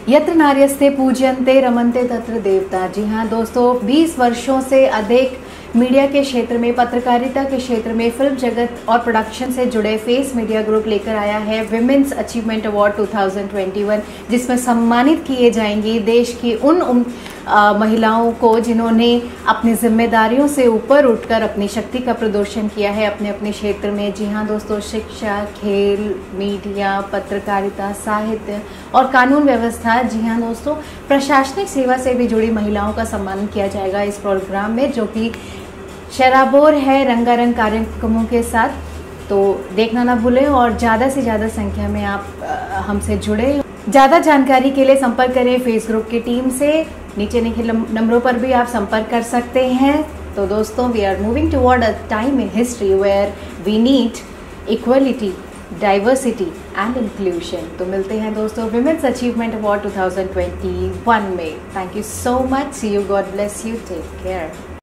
यत्र नार्यस्ते पूज्यन्ते रमन्ते तत्र देवता। जी हाँ दोस्तों, 20 वर्षों से अधिक मीडिया के क्षेत्र में, पत्रकारिता के क्षेत्र में, फिल्म जगत और प्रोडक्शन से जुड़े फेस मीडिया ग्रुप लेकर आया है विमेंस अचीवमेंट अवार्ड 2021, जिसमें सम्मानित किए जाएंगी देश की उन महिलाओं को जिन्होंने अपनी जिम्मेदारियों से ऊपर उठकर अपनी शक्ति का प्रदर्शन किया है अपने अपने क्षेत्र में। जी हाँ दोस्तों, शिक्षा, खेल, मीडिया, पत्रकारिता, साहित्य और कानून व्यवस्था, जी हाँ दोस्तों, प्रशासनिक सेवा से भी जुड़ी महिलाओं का सम्मान किया जाएगा इस प्रोग्राम में, जो कि शराबोर है रंगारंग कार्यक्रमों के साथ। तो देखना ना भूलें और ज़्यादा से ज़्यादा संख्या में आप हमसे जुड़े। ज़्यादा जानकारी के लिए संपर्क करें फेस ग्रुप की टीम से। नीचे लिखे नंबरों पर भी आप संपर्क कर सकते हैं। तो दोस्तों, we are moving toward a time in history where we need equality, diversity and inclusion. तो मिलते हैं दोस्तों विमेंस अचीवमेंट अवार्ड 2021 में। Thank you so much. See you, God bless you, take care.